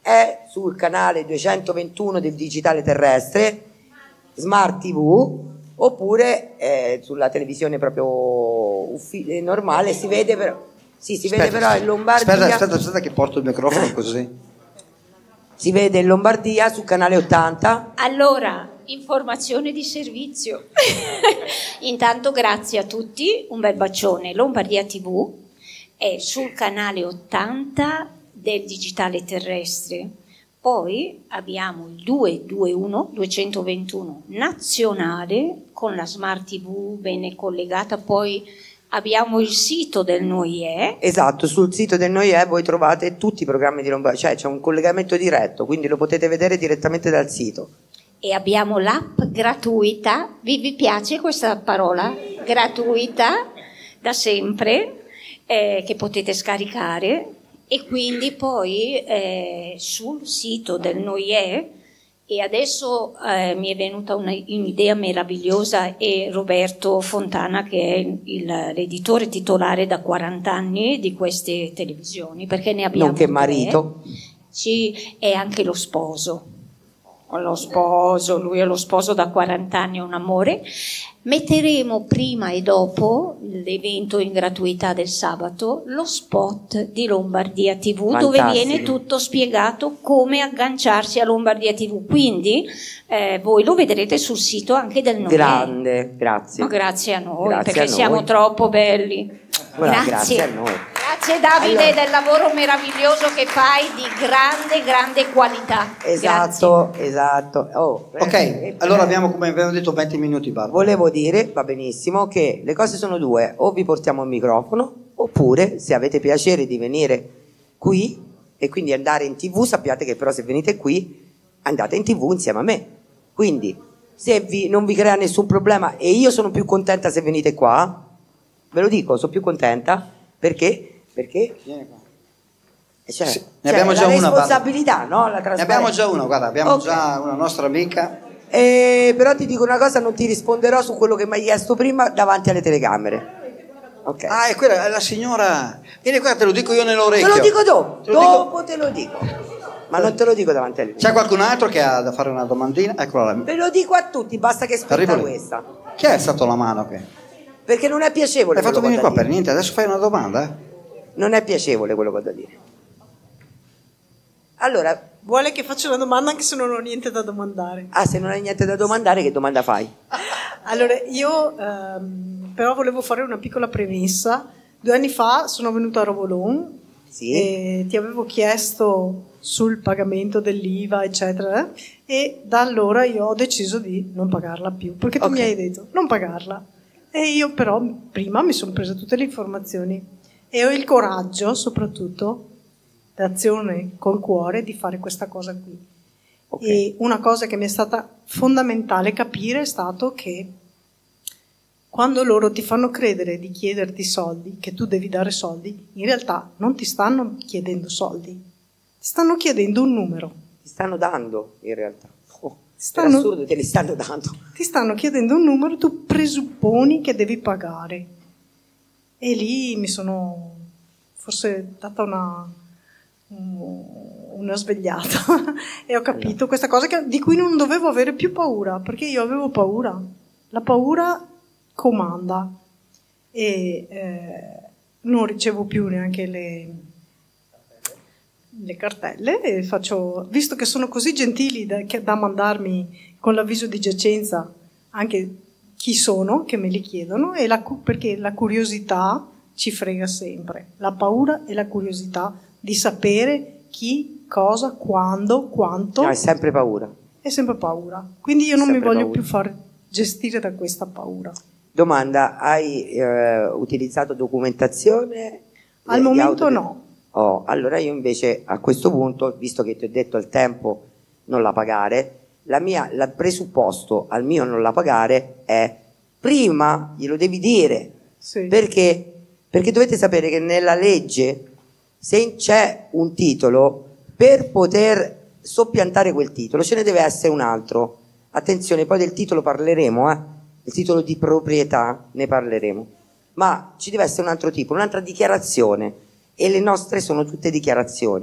è sul canale 221 del digitale terrestre, Smart TV, oppure sulla televisione proprio normale. Si vede però, sì, si vede però in Lombardia. Aspetta che porto il microfono così. Si vede in Lombardia sul canale 80. Allora, informazione di servizio. Intanto grazie a tutti, un bel bacione. Lombardia TV è sul canale 80 del digitale terrestre. Poi abbiamo il 221 nazionale con la Smart TV bene collegata. Poi abbiamo il sito del NOIE. Esatto, sul sito del NOIE voi trovate tutti i programmi di Lombardia, cioè c'è un collegamento diretto, quindi lo potete vedere direttamente dal sito. E abbiamo l'app gratuita. Vi piace questa parola? Gratuita, da sempre, che potete scaricare. E quindi poi sul sito del NOIE, e adesso mi è venuta un'idea meravigliosa, e Roberto Fontana, che è l'editore titolare da 40 anni di queste televisioni, perché ne abbiamo nonché 3. marito. Sì, è anche lo sposo. Lui è lo sposo da 40 anni, è un amore. Metteremo prima e dopo l'evento in gratuità del sabato lo spot di Lombardia TV. Fantastico. Dove viene tutto spiegato come agganciarsi a Lombardia TV, quindi voi lo vedrete sul sito anche del NOIE. Grande, grazie. Ma grazie a noi, grazie perché a noi. Siamo troppo belli. Grazie a noi. Grazie Davide del lavoro meraviglioso che fai, di grande qualità. Esatto, grazie. Esatto. Ok, allora abbiamo, come abbiamo detto, 20 minuti. Barbara. Volevo dire, va benissimo, che le cose sono due: o vi portiamo il microfono, oppure se avete piacere di venire qui e quindi andare in TV, sappiate che però se venite qui andate in TV insieme a me. Quindi se non vi crea nessun problema, e io sono più contenta se venite qua, ve lo dico, sono più contenta perché sì, ne abbiamo già la una, responsabilità, no? La ne abbiamo già una, guarda, abbiamo già una nostra amica. Però ti dico una cosa, non ti risponderò su quello che mi hai chiesto prima davanti alle telecamere. Okay. Ah, è quella, è la signora. Vieni qua, te lo dico io nell'orecchio. Te lo dico dopo. Te lo dico. Ma non te lo dico davanti alle C'è qualcun altro che ha da fare una domandina? Eccola là. Ve lo dico a tutti, basta che aspetta questa. Chi è stato la mano che? Perché non è piacevole. Hai fatto venire qua per niente, adesso fai una domanda? Non è piacevole quello che ho da dire. Allora, vuole che faccia una domanda anche se non ho niente da domandare. Ah, se non hai niente da domandare, che domanda fai? Allora, io però volevo fare una piccola premessa. 2 anni fa sono venuta a Rovolon, sì, e ti avevo chiesto sul pagamento dell'IVA, eccetera, e da allora io ho deciso di non pagarla più, perché tu mi hai detto non pagarla. E io però prima mi sono presa tutte le informazioni e ho il coraggio, soprattutto, d'azione col cuore, di fare questa cosa qui. E una cosa che mi è stata fondamentale capire è stato che quando loro ti fanno credere di chiederti soldi, che tu devi dare soldi, in realtà non ti stanno chiedendo soldi, ti stanno chiedendo un numero. Ti stanno dando, in realtà. È assurdo, te li stanno dando. Ti stanno chiedendo un numero, tu presupponi che devi pagare. E lì mi sono forse data una svegliata e ho capito questa cosa di cui non dovevo avere più paura, perché io avevo paura. La paura comanda e non ricevo più neanche le cartelle e visto che sono così gentili da mandarmi con l'avviso di giacenza anche chi sono, che me li chiedono, e perché la curiosità ci frega sempre, la paura e la curiosità di sapere chi, cosa, quando, quanto. No, è sempre paura. È sempre paura. Quindi io non mi voglio più far gestire da questa paura. Domanda, hai utilizzato documentazione? Al momento no. Oh, allora io invece a questo punto, visto che ti ho detto al tempo non la pagare, il presupposto al mio non la pagare è prima glielo devi dire. Sì. Perché dovete sapere che nella legge, se c'è un titolo, per poter soppiantare quel titolo ce ne deve essere un altro. Attenzione, poi del titolo parleremo, il titolo di proprietà ne parleremo, ma ci deve essere un altro tipo, un'altra dichiarazione, e le nostre sono tutte dichiarazioni,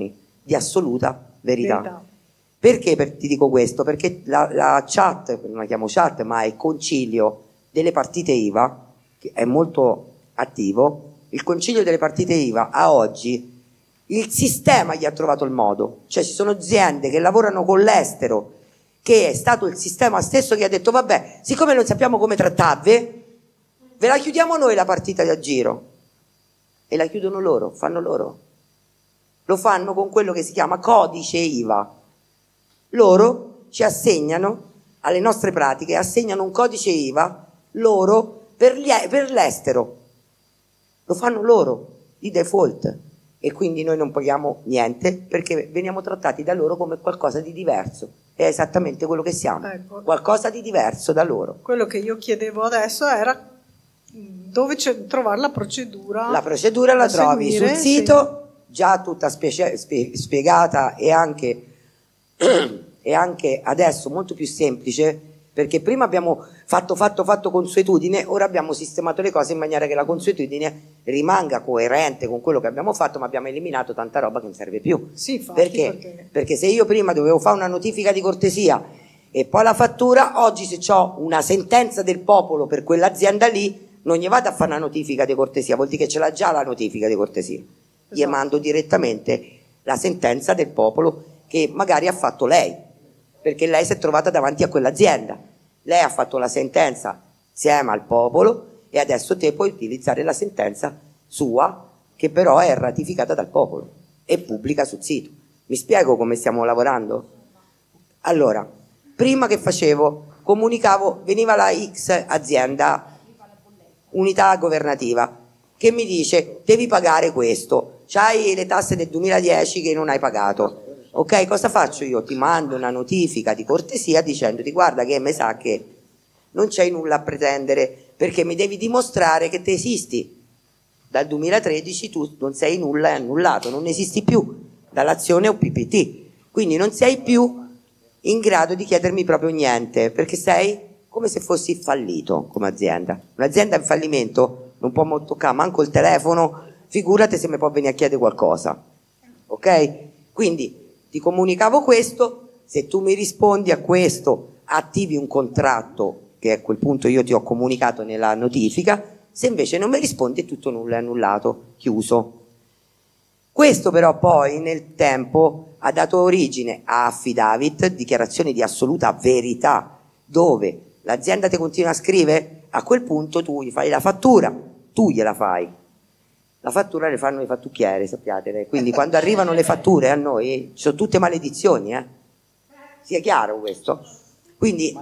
di assoluta verità. Perché ti dico questo? Perché la chat, non la chiamo chat, ma è il concilio delle partite IVA, che è molto attivo. Il concilio delle partite IVA a oggi, il sistema gli ha trovato il modo, cioè ci sono aziende che lavorano con l'estero, che è stato il sistema stesso che ha detto vabbè, siccome non sappiamo come trattarvi, ve la chiudiamo noi la partita da giro, e la chiudono loro, fanno loro, lo fanno con quello che si chiama codice IVA. Loro ci assegnano, alle nostre pratiche, assegnano un codice IVA loro per l'estero, lo fanno loro di default, e quindi noi non paghiamo niente perché veniamo trattati da loro come qualcosa di diverso. È esattamente quello che siamo, ecco, qualcosa di diverso da loro. Quello che io chiedevo adesso era dove trovare la procedura. La procedura la trovi sul sito, già tutta spiegata, e anche adesso molto più semplice, perché prima abbiamo fatto consuetudine, ora abbiamo sistemato le cose in maniera che la consuetudine rimanga coerente con quello che abbiamo fatto, ma abbiamo eliminato tanta roba che non serve più. Sì, infatti, perché se io prima dovevo fare una notifica di cortesia e poi la fattura, oggi se ho una sentenza del popolo per quell'azienda lì, non gli vado a fare una notifica di cortesia, vuol dire che ce l'ha già la notifica di cortesia. Esatto. Gli mando direttamente la sentenza del popolo che magari ha fatto lei, perché lei si è trovata davanti a quell'azienda, lei ha fatto la sentenza insieme al popolo e adesso te puoi utilizzare la sentenza sua, che però è ratificata dal popolo e pubblica sul sito. Mi spiego come stiamo lavorando? Allora, prima che facevo, comunicavo, veniva la X azienda, unità governativa, che mi dice devi pagare questo, c'hai le tasse del 2010 che non hai pagato. Ok, cosa faccio io? Ti mando una notifica di cortesia dicendoti guarda che mi sa che non c'hai nulla a pretendere, perché mi devi dimostrare che te esisti. Dal 2013 tu non sei nulla, è annullato, non esisti più dall'azione o PPT, quindi non sei più in grado di chiedermi proprio niente, perché sei come se fossi fallito come azienda. Un'azienda in fallimento non può toccare manco il telefono, figurate se mi può venire a chiedere qualcosa. Ok? Quindi ti comunicavo questo, se tu mi rispondi a questo attivi un contratto, che a quel punto io ti ho comunicato nella notifica, se invece non mi rispondi è tutto nulla, è annullato, chiuso. Questo però poi nel tempo ha dato origine a affidavit, dichiarazioni di assoluta verità, dove l'azienda ti continua a scrivere, a quel punto tu gli fai la fattura, tu gliela fai. La fattura le fanno i fattucchieri, sappiate, quindi quando arrivano le fatture a noi ci sono tutte maledizioni, sia chiaro questo? Quindi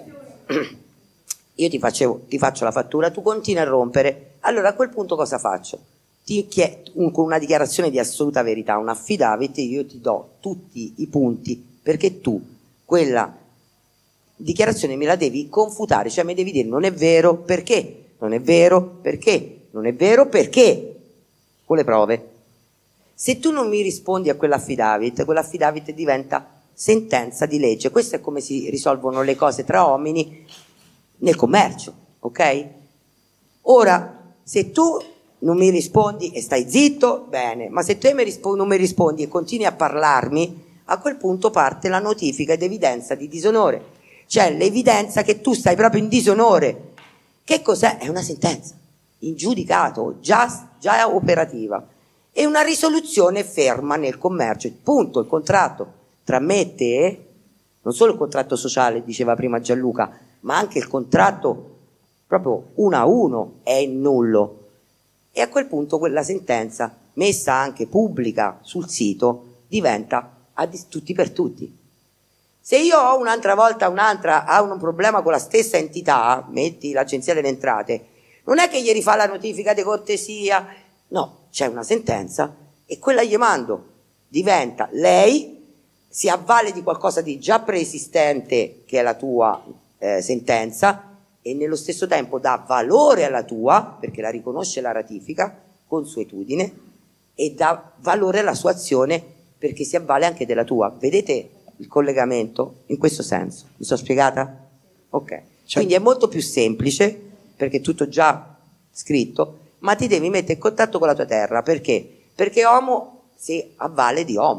io ti faccio la fattura, tu continui a rompere, allora a quel punto cosa faccio? Con una dichiarazione di assoluta verità, un affidavit, io ti do tutti i punti perché tu quella dichiarazione me la devi confutare, cioè mi devi dire non è vero perché, non è vero perché, non è vero perché, con le prove. Se tu non mi rispondi a quell'affidavit diventa sentenza di legge. Questo è come si risolvono le cose tra uomini nel commercio, ok? Ora, se tu non mi rispondi e stai zitto, bene, ma se te non mi rispondi e continui a parlarmi, a quel punto parte la notifica ed evidenza di disonore, cioè l'evidenza che tu stai proprio in disonore. Che cos'è? È una sentenza in giudicato, già operativa, e una risoluzione ferma nel commercio, punto. Il contratto tra me e te, non solo il contratto sociale, diceva prima Gianluca, ma anche il contratto proprio uno a uno è nullo, e a quel punto quella sentenza, messa anche pubblica sul sito, diventa a tutti per tutti. Se io ho un'altra volta ha un problema con la stessa entità, metti l'Agenzia delle Entrate, non è che gli rifà la notifica di cortesia, no, c'è una sentenza e quella gli mando, diventa, lei si avvale di qualcosa di già preesistente che è la tua sentenza, e nello stesso tempo dà valore alla tua, perché la riconosce la ratifica, consuetudine, e dà valore alla sua azione perché si avvale anche della tua. Vedete il collegamento in questo senso? Mi sono spiegata? Ok. Cioè, quindi è molto più semplice perché è tutto già scritto, ma ti devi mettere in contatto con la tua terra. Perché? Perché Omo si avvale di Omo.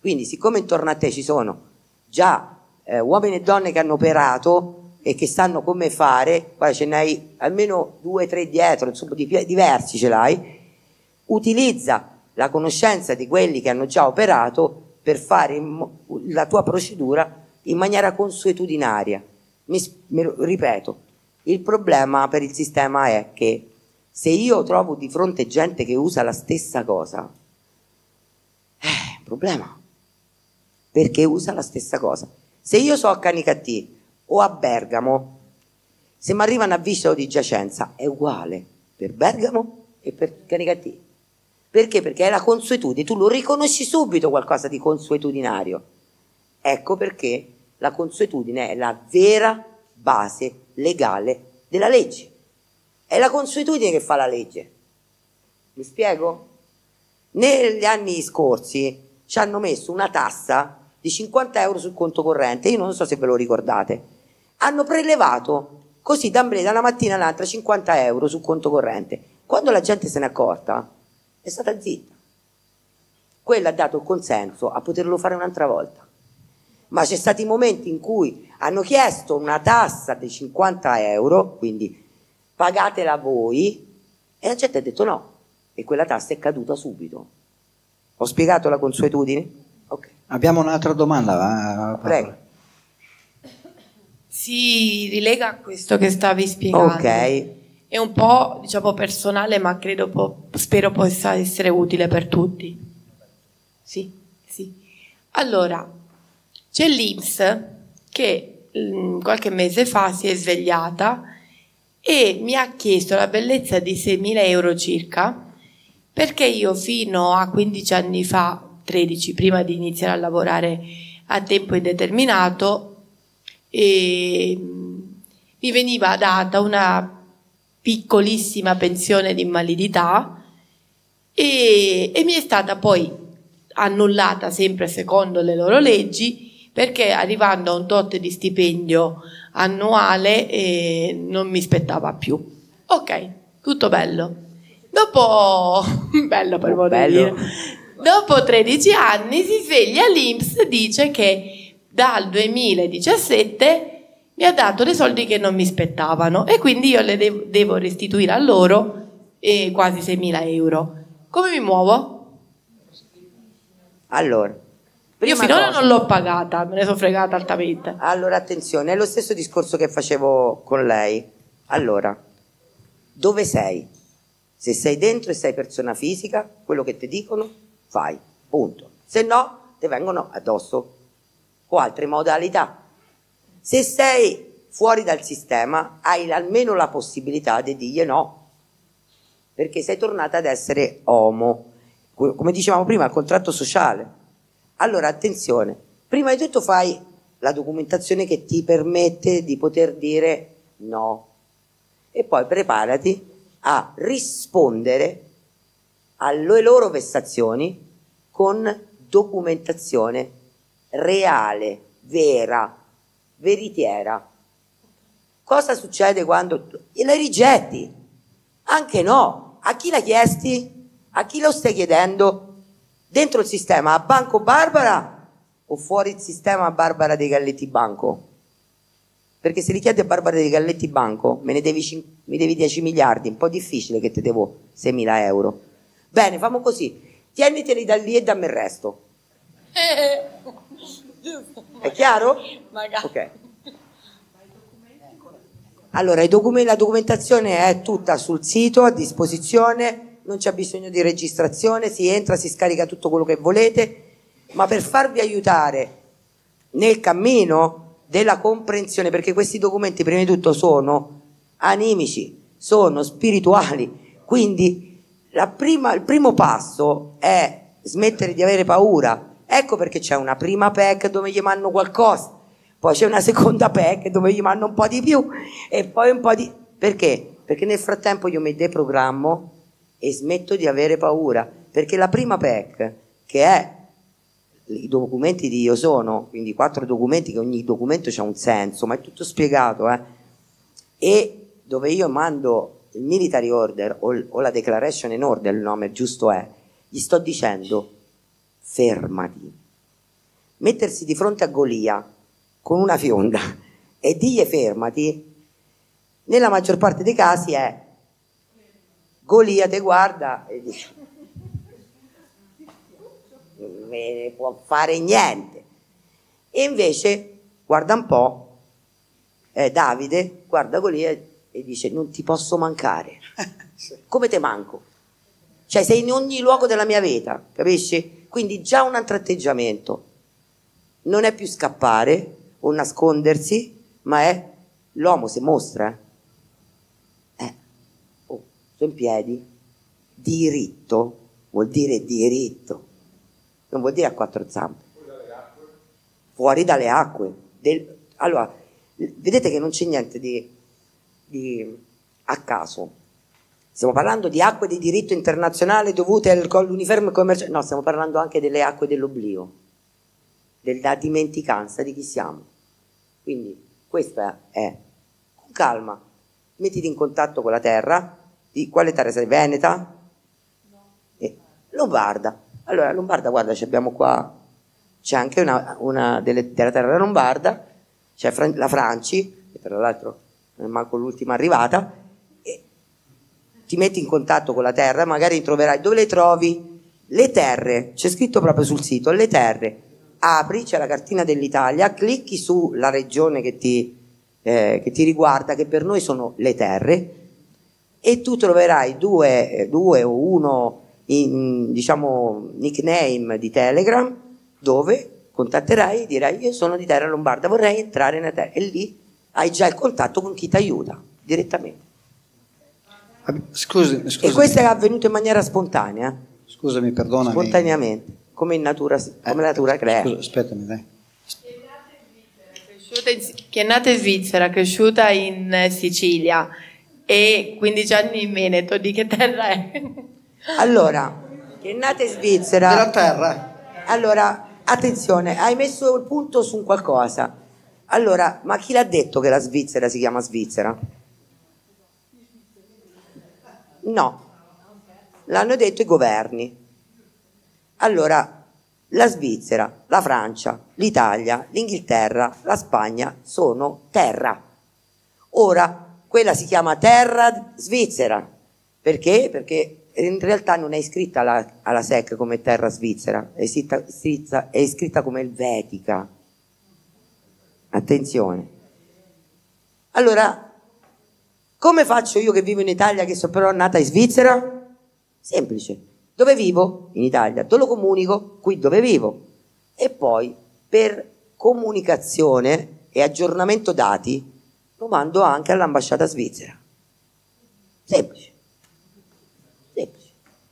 Quindi siccome intorno a te ci sono già uomini e donne che hanno operato e che sanno come fare, guarda, ce n'hai almeno 2 o 3 dietro, insomma diversi ce l'hai, utilizza la conoscenza di quelli che hanno già operato per fare la tua procedura in maniera consuetudinaria. Ripeto, il problema per il sistema è che se io trovo di fronte gente che usa la stessa cosa, è un problema, perché usa la stessa cosa. Se io so a Canicattì o a Bergamo, se mi arrivano a Vicolo di Giacenza è uguale per Bergamo e per Canicattì. Perché? Perché è la consuetudine, tu lo riconosci subito qualcosa di consuetudinario. Ecco perché la consuetudine è la vera base legale della legge. È la consuetudine che fa la legge. Mi spiego? Negli anni scorsi ci hanno messo una tassa di 50 euro sul conto corrente, io non so se ve lo ricordate. Hanno prelevato così da una mattina all'altra 50 euro sul conto corrente. Quando la gente se n'è accorta, è stata zitta. Quella ha dato il consenso a poterlo fare un'altra volta. Ma c'è stati momenti in cui hanno chiesto una tassa di 50 euro, quindi pagatela voi, e la gente ha detto no, e quella tassa è caduta subito. Ho spiegato la consuetudine? Ok. Abbiamo un'altra domanda. Prego. Si rilega a questo che stavi spiegando. Ok. È un po', diciamo, personale, ma spero possa essere utile per tutti. Sì, sì. Allora, c'è l'INPS che qualche mese fa si è svegliata e mi ha chiesto la bellezza di 6.000 euro circa, perché io fino a 15 anni fa, 13, prima di iniziare a lavorare a tempo indeterminato, mi veniva data una piccolissima pensione di invalidità e mi è stata poi annullata sempre secondo le loro leggi, perché arrivando a un tot di stipendio annuale non mi spettava più. Ok, tutto bello. Dopo bello per modo di dire. Dopo 13 anni si sveglia l'INPS e dice che dal 2017 mi ha dato dei soldi che non mi spettavano e quindi io le devo restituire a loro quasi 6.000 euro. Come mi muovo? Allora, io finora non l'ho pagata, me ne sono fregata altamente. Allora, attenzione, è lo stesso discorso che facevo con lei. Allora, dove sei? Se sei dentro e sei persona fisica, quello che ti dicono, fai, punto. Se no, ti vengono addosso o altre modalità. Se sei fuori dal sistema, hai almeno la possibilità di dirgli no, perché sei tornata ad essere homo, come dicevamo prima, il contratto sociale. Allora, attenzione, prima di tutto fai la documentazione che ti permette di poter dire no e poi preparati a rispondere alle loro vessazioni con documentazione reale, vera, veritiera. Cosa succede quando la rigetti? Anche no. A chi l'hai chiesti? A chi lo stai chiedendo? Dentro il sistema a Banco Barbara o fuori il sistema a Barbara dei Galletti Banco? Perché se li chiedi a Barbara dei Galletti Banco mi devi 10 miliardi, un po' difficile che ti devo 6.000 euro. Bene, famo così, tieniteli da lì e dammi il resto. È chiaro? Magari. Ok. Allora, la documentazione è tutta sul sito a disposizione, non c'è bisogno di registrazione, si entra, si scarica tutto quello che volete, ma per farvi aiutare nel cammino della comprensione, perché questi documenti prima di tutto sono animici, sono spirituali, quindi il primo passo è smettere di avere paura. Ecco perché c'è una prima PEC dove gli mandano qualcosa, poi c'è una seconda PEC dove gli mandano un po' di più e poi un po' di... Perché? Perché nel frattempo io mi deprogrammo e smetto di avere paura, perché la prima PEC, che è i documenti di Io Sono, quindi 4 documenti, che ogni documento c'ha un senso, ma è tutto spiegato, e dove io mando il military order o la declaration in order, il nome giusto è, gli sto dicendo fermati, mettersi di fronte a Golia con una fionda e digli fermati, nella maggior parte dei casi è Golia te guarda e dice non me ne può fare niente, e invece guarda un po', Davide guarda Golia e dice non ti posso mancare. Come te manco? Cioè sei in ogni luogo della mia vita, capisci? Quindi già un altro atteggiamento, non è più scappare o nascondersi, ma è l'uomo si mostra, sto in piedi, diritto vuol dire diritto, non vuol dire a quattro zampe, fuori dalle acque. Allora, vedete che non c'è niente di a caso. Stiamo parlando di acque di diritto internazionale dovute all'uniforme commerciale, no, stiamo parlando anche delle acque dell'oblio, della dimenticanza di chi siamo. Quindi questa è, con calma, mettiti in contatto con la terra. Di quale terra sei? Veneta? No. Lombarda. Allora, Lombarda, guarda, abbiamo qua, c'è anche una della terra lombarda, c'è la Franci, che tra l'altro non è manco l'ultima arrivata, e ti metti in contatto con la terra, magari troverai, dove le trovi? Le terre, c'è scritto proprio sul sito, le terre. Apri, c'è la cartina dell'Italia, clicchi sulla regione che ti riguarda, che per noi sono le terre, e tu troverai due o uno diciamo nickname di Telegram dove contatterai e dirai io sono di terra lombarda, vorrei entrare nella terra, e lì hai già il contatto con chi ti aiuta direttamente. Scusi. E questo è avvenuto in maniera spontanea. Scusami, perdonami. Spontaneamente, come in natura, come la natura crea. Scusa, aspettami, dai. Che è nata in Svizzera, cresciuta in Sicilia e 15 anni in Veneto, di che terra è? Allora, che è nata in Svizzera. Della terra. Allora, attenzione, hai messo il punto su un qualcosa. Allora, ma chi l'ha detto che la Svizzera si chiama Svizzera? No, l'hanno detto i governi. Allora, la Svizzera, la Francia, l'Italia, l'Inghilterra, la Spagna sono terra. Ora, quella si chiama terra svizzera. Perché? Perché in realtà non è iscritta alla SEC come terra svizzera, è iscritta come Elvetica. Attenzione. Allora, come faccio io che vivo in Italia, che sono però nata in Svizzera? Semplice. Dove vivo? In Italia. Dove lo comunico? Qui dove vivo. E poi, per comunicazione e aggiornamento dati, lo mando anche all'ambasciata svizzera. Semplice. Semplice.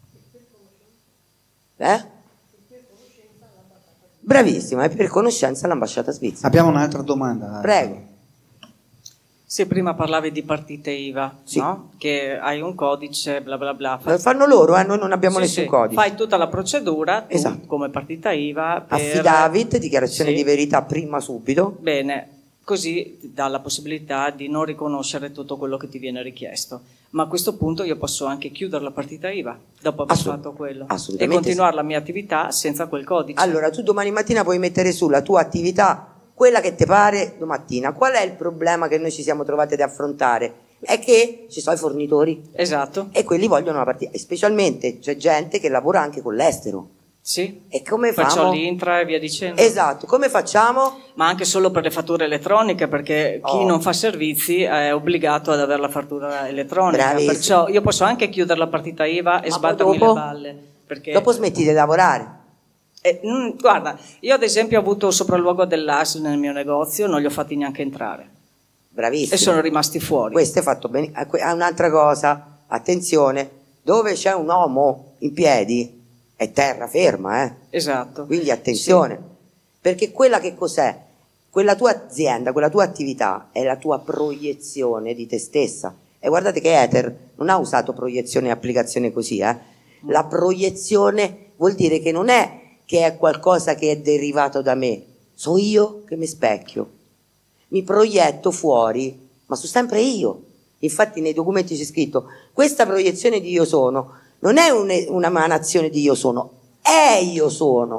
Bravissima, è per conoscenza all'ambasciata svizzera. Abbiamo un'altra domanda. Prego. Se prima parlavi di partite IVA, sì, no? Che hai un codice, bla bla bla. Lo fanno loro, noi non abbiamo nessun codice. Fai tutta la procedura, tu, esatto, come partita IVA. Affidavit, dichiarazione sì, di verità prima subito. Bene, così ti dà la possibilità di non riconoscere tutto quello che ti viene richiesto. Ma a questo punto io posso anche chiudere la partita IVA dopo aver fatto quello e continuare la mia attività senza quel codice. Allora, tu domani mattina puoi mettere su la tua attività, quella che ti pare domattina. Qual è il problema che noi ci siamo trovati ad affrontare? È che ci sono i fornitori. Esatto. E quelli vogliono la partita. E specialmente c'è gente che lavora anche con l'estero. Sì. E come perciò facciamo? l'Intra e via dicendo. Esatto. Come facciamo? Ma anche solo per le fatture elettroniche, perché chi non fa servizi è obbligato ad avere la fattura elettronica. Bravissimo. Perciò io posso anche chiudere la partita IVA e sbattermi le balle. Perché... Dopo smetti di lavorare. Guarda, io ad esempio ho avuto sopralluogo dell'AS nel mio negozio, non li ho fatti neanche entrare. Bravissimo. E sono rimasti fuori. Questo è fatto bene. Un'altra cosa, attenzione, dove c'è un uomo in piedi è terraferma, Esatto. Quindi attenzione, sì, perché quella che cos'è? Quella tua azienda, quella tua attività è la tua proiezione di te stessa. E guardate che Ether non ha usato proiezione e applicazione così, La proiezione vuol dire che non è che è qualcosa che è derivato da me, so io che mi specchio, mi proietto fuori, ma sono sempre io. Infatti nei documenti c'è scritto, questa proiezione di io sono non è un'emanazione di io sono, è io sono.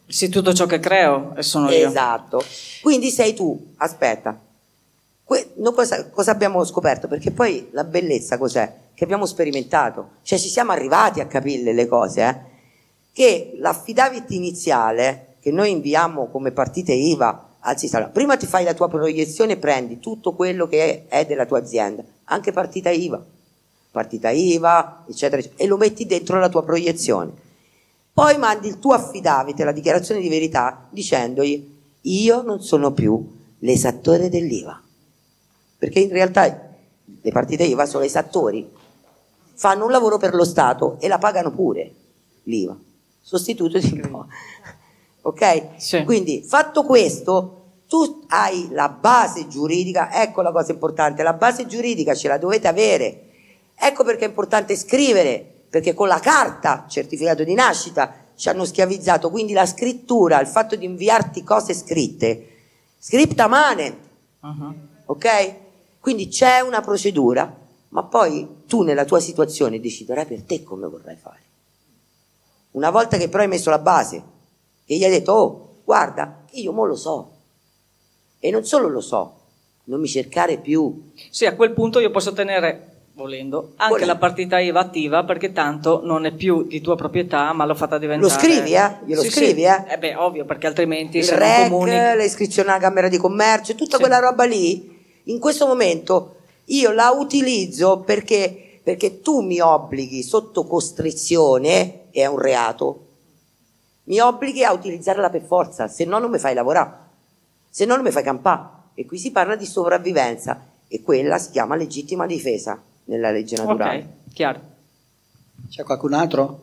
Sì, tutto ciò che creo sono io. Esatto. Quindi sei tu. Aspetta. Cosa abbiamo scoperto? Perché poi la bellezza cos'è? Che abbiamo sperimentato. Cioè ci siamo arrivati a capire le cose, che l'affidavit iniziale che noi inviamo come partite IVA al sistema, prima ti fai la tua proiezione e prendi tutto quello che è della tua azienda, anche partita IVA, eccetera, eccetera, e lo metti dentro la tua proiezione. Poi mandi il tuo affidavit, la dichiarazione di verità, dicendogli: io non sono più l'esattore dell'IVA, perché in realtà le partite IVA sono esattori, fanno un lavoro per lo Stato e la pagano pure l'IVA, sostituto di un po'. Ok? Sì. Quindi fatto questo, tu hai la base giuridica. Ecco la cosa importante, la base giuridica ce la dovete avere. Ecco perché è importante scrivere, perché con la carta certificato di nascita ci hanno schiavizzato, quindi la scrittura, il fatto di inviarti cose scritte, scripta manet, ok? Quindi c'è una procedura, ma poi tu nella tua situazione deciderai per te come vorrai fare. Una volta che però hai messo la base, che gli hai detto: oh, guarda, io mo lo so, e non solo lo so, non mi cercare più. Sì, a quel punto io posso tenere, volendo, anche la partita IVA attiva, perché tanto non è più di tua proprietà, ma l'ho fatta diventare. Lo scrivi, Glielo scrivi, Sì. Beh, ovvio, perché altrimenti il se REC, non comunichi... l'iscrizione alla Camera di Commercio, tutta quella roba lì, in questo momento io la utilizzo perché tu mi obblighi sotto costrizione, è un reato, mi obblighi a utilizzarla per forza, se no non mi fai lavorare, se no non mi fai campare. E qui si parla di sopravvivenza, e quella si chiama legittima difesa nella legge naturale. Ok, chiaro. C'è qualcun altro?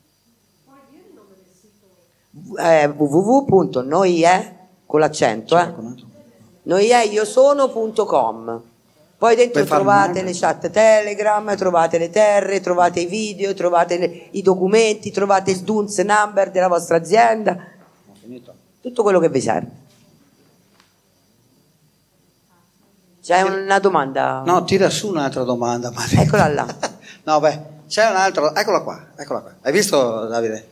www.noie con l'accento noieisono.com. Poi dentro trovate le chat Telegram, trovate le terre, trovate i video, trovate i documenti, trovate il DUNS number della vostra azienda, tutto quello che vi serve. C'è una domanda? No, tira su un'altra domanda. Eccola là. No, beh, c'è un'altra. Eccola qua. Hai visto, Davide?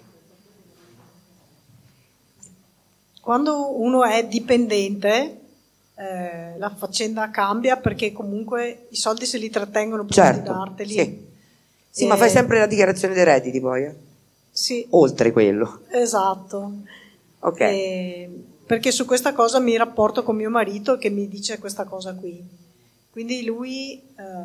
Quando uno è dipendente, la faccenda cambia, perché comunque i soldi se li trattengono prima di darteli. Sì, ma fai sempre la dichiarazione dei redditi poi, Sì. Oltre quello. Esatto. Ok. Perché su questa cosa mi rapporto con mio marito, che mi dice questa cosa qui. Quindi lui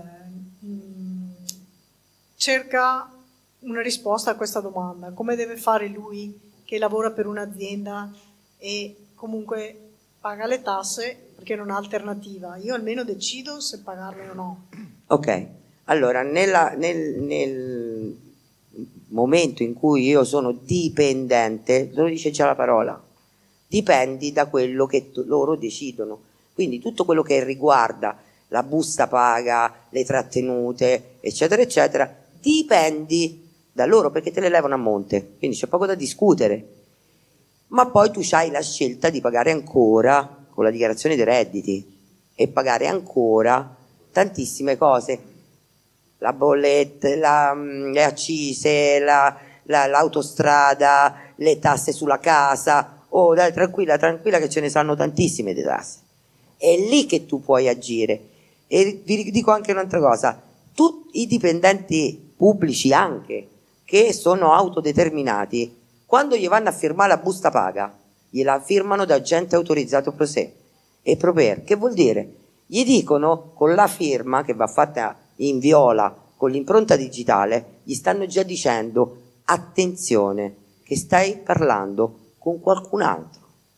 cerca una risposta a questa domanda. Come deve fare lui, che lavora per un'azienda e comunque paga le tasse, perché non ha alternativa? Io almeno decido se pagarle o no. Ok, allora nel momento in cui io sono dipendente, lo dice già la parola, dipendi da quello che loro decidono. Quindi tutto quello che riguarda la busta paga, le trattenute, eccetera, eccetera, dipendi da loro, perché te le levano a monte, quindi c'è poco da discutere. Ma poi tu hai la scelta di pagare ancora con la dichiarazione dei redditi e pagare ancora tantissime cose, la bolletta, le accise, l'autostrada, le tasse sulla casa. Oh, dai, tranquilla che ce ne sanno tantissime di tasse. È lì che tu puoi agire. E vi dico anche un'altra cosa: tutti i dipendenti pubblici, anche che sono autodeterminati, quando gli vanno a firmare la busta paga, gliela firmano da agente autorizzato pro se e pro per. Che vuol dire? Gli dicono, con la firma che va fatta in viola con l'impronta digitale, gli stanno già dicendo: attenzione, che stai parlando con qualcun altro.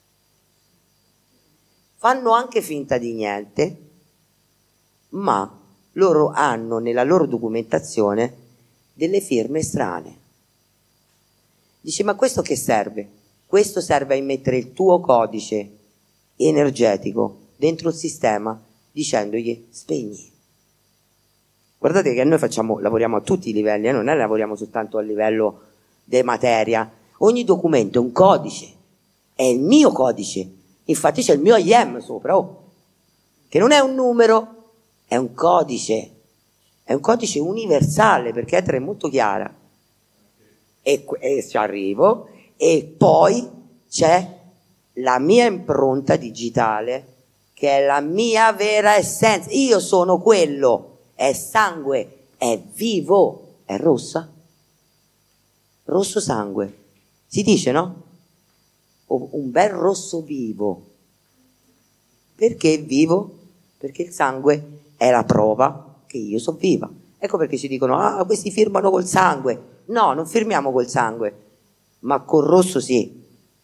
Fanno anche finta di niente, ma loro hanno nella loro documentazione delle firme strane. Dice: ma questo che serve? Questo serve a immettere il tuo codice energetico dentro il sistema, dicendogli: spegni. Guardate che noi lavoriamo a tutti i livelli, non è lavoriamo soltanto a livello di materia. Ogni documento è un codice, è il mio codice, infatti c'è il mio IM sopra, che non è un numero, è un codice universale, perché Ether è molto chiara. E ci arrivo, e poi c'è la mia impronta digitale, che è la mia vera essenza. Io sono quello, è sangue, è vivo, è rossa, rosso sangue, si dice, no? Un bel rosso vivo. Perché vivo? Perché il sangue è la prova che io sono viva. Ecco perché ci dicono, ah, questi firmano col sangue. No, non firmiamo col sangue, ma col rosso sì.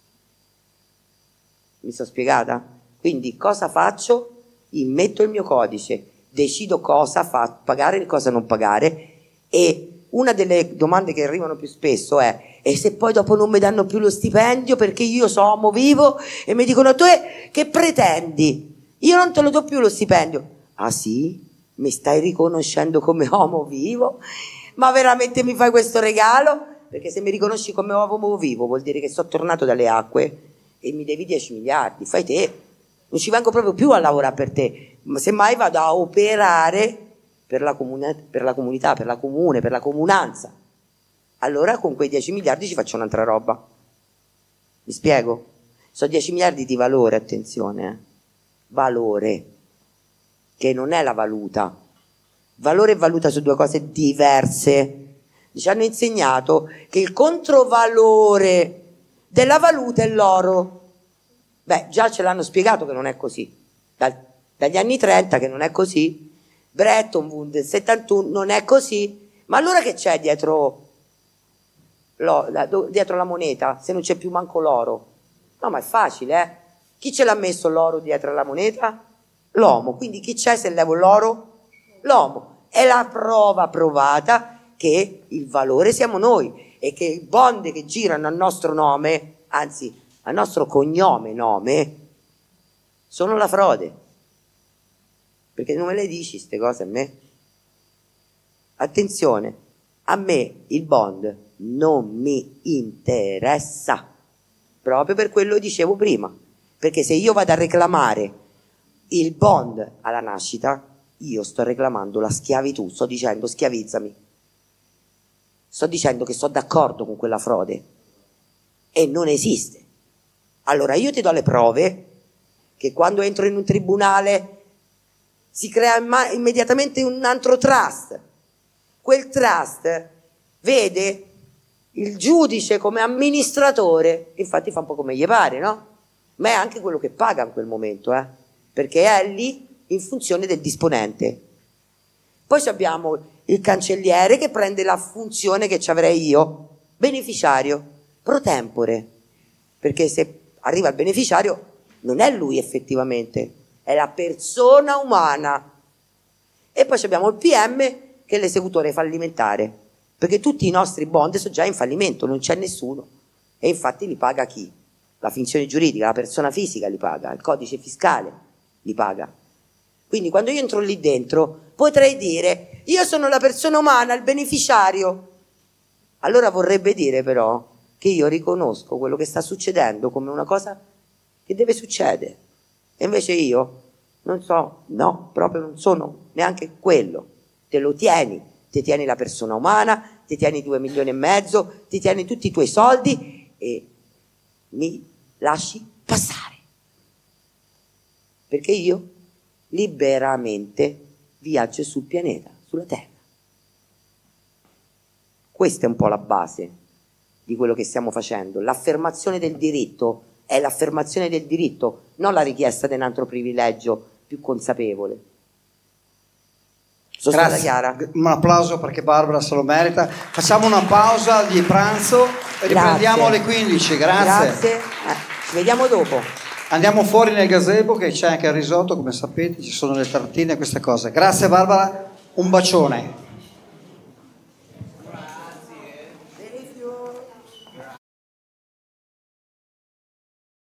Mi sono spiegata? Quindi cosa faccio? Immetto il mio codice, decido cosa pagare e cosa non pagare, e una delle domande che arrivano più spesso è: e se poi dopo non mi danno più lo stipendio perché io sono uomo vivo e mi dicono tu che pretendi? Io non te lo do più lo stipendio. Ah sì? Mi stai riconoscendo come uomo vivo? Ma veramente mi fai questo regalo? Perché se mi riconosci come uomo vivo vuol dire che sono tornato dalle acque e mi devi 10 miliardi, fai te. Non ci vengo proprio più a lavorare per te, ma semmai vado a operare per la comunità, per la comune, per la comunanza. Allora con quei 10 miliardi ci faccio un'altra roba. Mi spiego? Sono 10 miliardi di valore, attenzione, valore, che non è la valuta. Valore e valuta sono due cose diverse. Ci hanno insegnato che il controvalore della valuta è l'oro. Beh, già ce l'hanno spiegato che non è così. Dagli anni 30 che non è così. Bretton Woods del 71 non è così. Ma allora che c'è dietro la moneta, se non c'è più manco l'oro? No, ma è facile, eh? Chi ce l'ha messo l'oro dietro la moneta? L'uomo. Quindi chi c'è se levo l'oro? L'uomo. È la prova provata che il valore siamo noi e che i bond che girano a nostro nome, anzi al nostro nome, sono la frode. Perché non me le dici queste cose a me? Attenzione, a me il bond non mi interessa, proprio per quello che dicevo prima, perché se io vado a reclamare il bond alla nascita, io sto reclamando la schiavitù, sto dicendo schiavizzami, sto dicendo che sono d'accordo con quella frode e non esiste. Allora io ti do le prove che quando entro in un tribunale si crea immediatamente un altro trust. Quel trust vede il giudice come amministratore, infatti fa un po' come gli pare, no? Ma è anche quello che paga in quel momento, perché è lì in funzione del disponente. Poi abbiamo il cancelliere che prende la funzione che ci avrei io, beneficiario, pro tempore, perché se arriva il beneficiario non è lui effettivamente, è la persona umana. E poi abbiamo il PM che è l'esecutore fallimentare, perché tutti i nostri bond sono già in fallimento, non c'è nessuno, e infatti li paga chi? La finzione giuridica, la persona fisica li paga, il codice fiscale li paga. Quindi quando io entro lì dentro potrei dire io sono la persona umana, il beneficiario. Allora vorrebbe dire però che io riconosco quello che sta succedendo come una cosa che deve succedere. E invece io non so, no, proprio non sono neanche quello. Te lo tieni, ti tieni la persona umana, ti tieni 2,5 milioni, ti tieni tutti i tuoi soldi e mi lasci passare. Perché io liberamente viaggio sul pianeta, sulla Terra. Questa è un po' la base di quello che stiamo facendo. L'affermazione del diritto è l'affermazione del diritto, non la richiesta di un altro privilegio più consapevole. Sono stata chiara? Un applauso perché Barbara se lo merita. Facciamo una pausa di pranzo e riprendiamo alle 15. Grazie. Ci vediamo dopo. Andiamo fuori nel gazebo che c'è anche il risotto, come sapete, ci sono le tartine e queste cose. Grazie Barbara, un bacione.